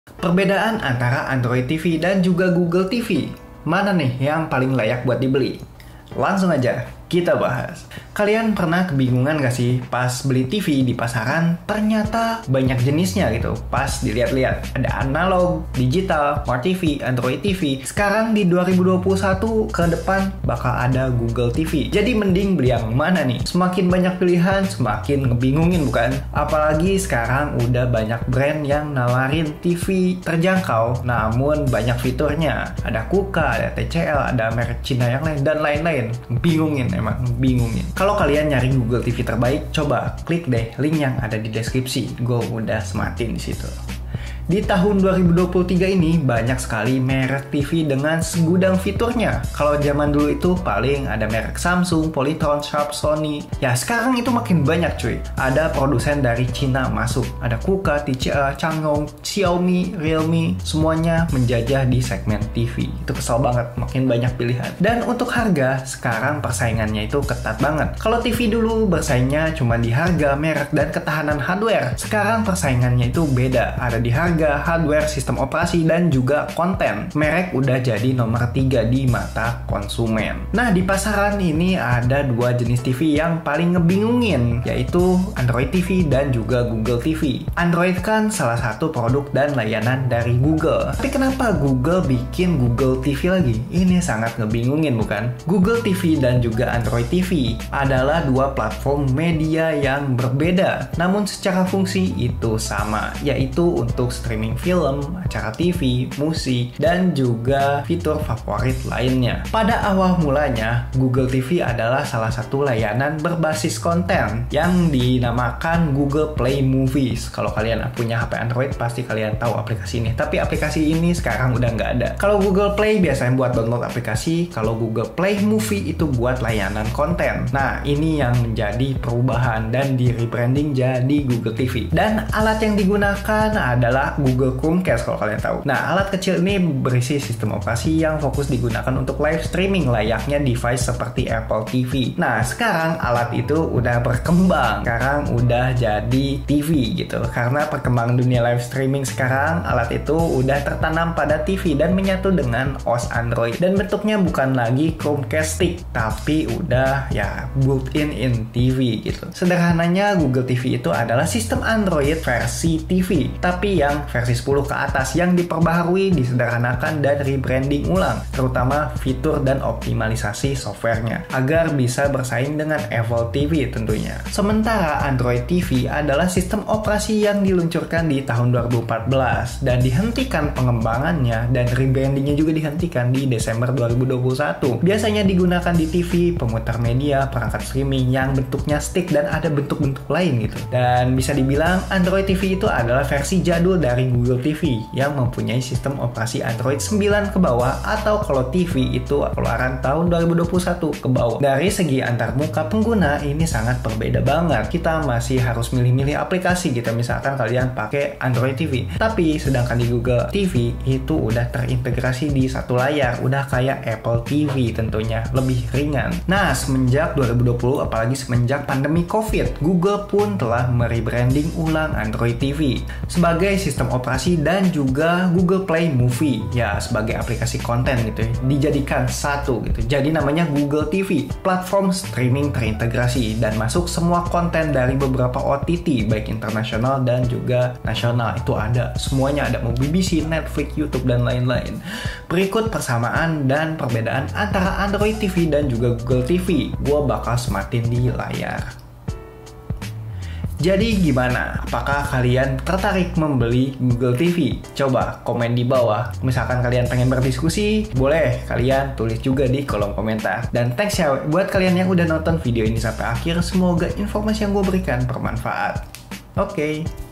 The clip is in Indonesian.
Perbedaan antara Android TV dan juga Google TV, mana nih yang paling layak buat dibeli? Langsung aja kita bahas. Kalian pernah kebingungan gak sih pas beli TV di pasaran ternyata banyak jenisnya gitu. Pas dilihat-lihat ada analog, digital, smart TV, Android TV. Sekarang di 2021 ke depan bakal ada Google TV. Jadi mending beli yang mana nih? Semakin banyak pilihan semakin ngebingungin bukan? Apalagi sekarang udah banyak brand yang nawarin TV terjangkau namun banyak fiturnya. Ada KUKA, ada TCL, ada merek Cina yang lain dan lain-lain. Bingungin emang, bingungin. Kalau kalian nyari Google TV terbaik, coba klik deh link yang ada di deskripsi. Gue udah sematin di situ. Di tahun 2023 ini banyak sekali merek TV dengan segudang fiturnya. Kalau zaman dulu itu paling ada merek Samsung, Polytron, Sharp, Sony. Ya sekarang itu makin banyak cuy. Ada produsen dari Cina masuk. Ada KUKA, TCL, Changyong, Xiaomi, Realme. Semuanya menjajah di segmen TV. Itu kesel banget, makin banyak pilihan. Dan untuk harga, sekarang persaingannya itu ketat banget. Kalau TV dulu bersaingnya cuma di harga, merek, dan ketahanan hardware. Sekarang persaingannya itu beda. Ada di harga, hardware, sistem operasi, dan juga konten. Merek udah jadi nomor 3 di mata konsumen. Nah, di pasaran ini ada dua jenis TV yang paling ngebingungin, yaitu Android TV dan juga Google TV. Android kan salah satu produk dan layanan dari Google. Tapi kenapa Google bikin Google TV lagi? Ini sangat ngebingungin bukan? Google TV dan juga Android TV adalah dua platform media yang berbeda, namun secara fungsi itu sama, yaitu untuk streaming film, acara TV, musik, dan juga fitur favorit lainnya. Pada awal mulanya, Google TV adalah salah satu layanan berbasis konten yang dinamakan Google Play Movies. Kalau kalian punya HP Android, pasti kalian tahu aplikasi ini. Tapi aplikasi ini sekarang udah nggak ada. Kalau Google Play biasanya buat download aplikasi, kalau Google Play Movie itu buat layanan konten. Nah, ini yang menjadi perubahan dan di rebranding jadi Google TV. Dan alat yang digunakan adalah Google Chromecast kalau kalian tahu. Nah, alat kecil ini berisi sistem operasi yang fokus digunakan untuk live streaming layaknya device seperti Apple TV. Nah, sekarang alat itu udah berkembang. Sekarang udah jadi TV gitu. Karena perkembangan dunia live streaming sekarang, alat itu udah tertanam pada TV dan menyatu dengan OS Android. Dan bentuknya bukan lagi Chromecast stick, tapi udah ya built-in TV gitu. Sederhananya Google TV itu adalah sistem Android versi TV, tapi yang versi 10 ke atas yang diperbaharui, disederhanakan, dan rebranding ulang, terutama fitur dan optimalisasi softwarenya, agar bisa bersaing dengan Apple TV tentunya. Sementara Android TV adalah sistem operasi yang diluncurkan di tahun 2014 dan dihentikan pengembangannya dan rebrandingnya juga dihentikan di Desember 2021. Biasanya digunakan di TV, pemutar media, perangkat streaming yang bentuknya stick dan ada bentuk-bentuk lain gitu. Dan bisa dibilang Android TV itu adalah versi jadul dari Google TV yang mempunyai sistem operasi Android 9 ke bawah, atau kalau TV itu keluaran tahun 2021 ke bawah. Dari segi antarmuka pengguna ini sangat berbeda banget. Kita masih harus milih-milih aplikasi gitu, misalkan kalian pakai Android TV. Tapi sedangkan di Google TV itu udah terintegrasi di satu layar, udah kayak Apple TV tentunya, lebih ringan. Nah, semenjak 2020 apalagi semenjak pandemi COVID, Google pun telah merebranding ulang Android TV sebagai sistem operasi dan juga Google Play Movie ya sebagai aplikasi konten gitu ya, dijadikan satu gitu. Jadi namanya Google TV, platform streaming terintegrasi dan masuk semua konten dari beberapa OTT baik internasional dan juga nasional. Itu ada semuanya, ada mau BBC, Netflix, YouTube dan lain-lain. Berikut persamaan dan perbedaan antara Android TV dan juga Google TV. Gua bakal sematin di layar. Jadi gimana? Apakah kalian tertarik membeli Google TV? Coba komen di bawah. Misalkan kalian pengen berdiskusi, boleh kalian tulis juga di kolom komentar. Dan thanks ya buat kalian yang udah nonton video ini sampai akhir. Semoga informasi yang gue berikan bermanfaat. Oke.